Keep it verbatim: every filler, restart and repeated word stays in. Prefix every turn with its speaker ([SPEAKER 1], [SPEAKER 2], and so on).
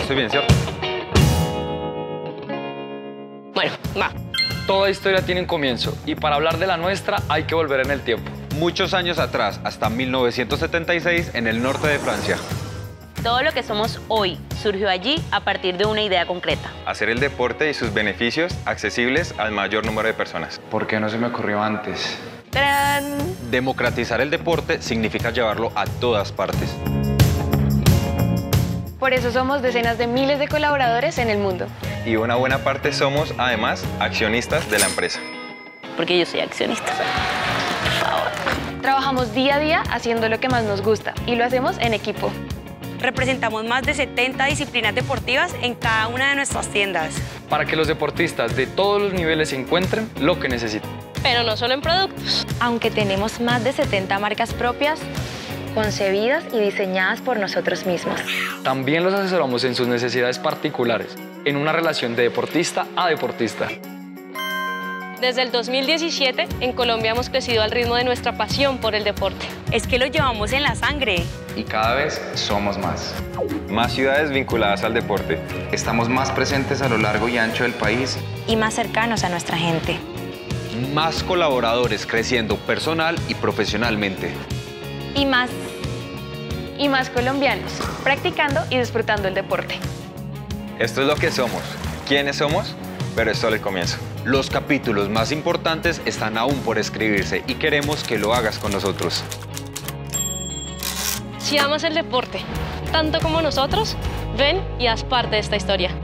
[SPEAKER 1] estoy bien, ¿cierto?
[SPEAKER 2] Bueno, va.
[SPEAKER 3] Toda historia tiene un comienzo y para hablar de la nuestra hay que volver en el tiempo.
[SPEAKER 1] Muchos años atrás, hasta mil novecientos setenta y seis, en el norte de Francia.
[SPEAKER 2] Todo lo que somos hoy surgió allí a partir de una idea concreta.
[SPEAKER 1] Hacer el deporte y sus beneficios accesibles al mayor número de personas.
[SPEAKER 3] ¿Por qué no se me ocurrió antes?
[SPEAKER 2] ¡Tarán!
[SPEAKER 1] Democratizar el deporte significa llevarlo a todas partes.
[SPEAKER 4] Por eso somos decenas de miles de colaboradores en el mundo.
[SPEAKER 1] Y una buena parte somos, además, accionistas de la empresa.
[SPEAKER 2] Porque yo soy accionista. Por favor.
[SPEAKER 4] Trabajamos día a día haciendo lo que más nos gusta y lo hacemos en equipo.
[SPEAKER 5] Representamos más de setenta disciplinas deportivas en cada una de nuestras tiendas.
[SPEAKER 3] Para que los deportistas de todos los niveles encuentren lo que necesitan.
[SPEAKER 2] Pero no solo en productos.
[SPEAKER 6] Aunque tenemos más de setenta marcas propias, concebidas y diseñadas por nosotros mismos.
[SPEAKER 3] También los asesoramos en sus necesidades particulares, en una relación de deportista a deportista.
[SPEAKER 7] Desde el dos mil diecisiete, en Colombia hemos crecido al ritmo de nuestra pasión por el deporte.
[SPEAKER 5] Es que lo llevamos en la sangre.
[SPEAKER 8] Y cada vez somos más.
[SPEAKER 1] Más ciudades vinculadas al deporte.
[SPEAKER 8] Estamos más presentes a lo largo y ancho del país.
[SPEAKER 6] Y más cercanos a nuestra gente.
[SPEAKER 1] Más colaboradores creciendo personal y profesionalmente.
[SPEAKER 6] Y más.
[SPEAKER 4] Y más colombianos, practicando y disfrutando el deporte.
[SPEAKER 1] Esto es lo que somos. ¿Quiénes somos? Pero es solo el comienzo. Los capítulos más importantes están aún por escribirse y queremos que lo hagas con nosotros.
[SPEAKER 7] Si amas el deporte tanto como nosotros, ven y haz parte de esta historia.